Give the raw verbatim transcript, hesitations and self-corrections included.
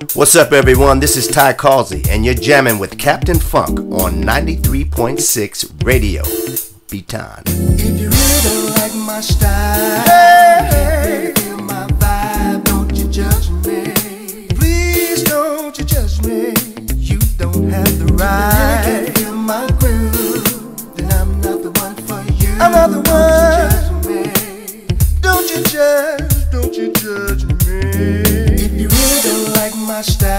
What's up, everyone? This is Ty Causey, and you're jamming with Captain Funk on ninety-three point six Radio. Beaton. If you really don't like my style, hey, feel my vibe, don't you judge me. Please don't you judge me. You don't have the right. If you can't feel my groove, then I'm not the one for you. I'm not the one. Don't you judge me. Don't you judge, don't you judge me. If you really don't like my style,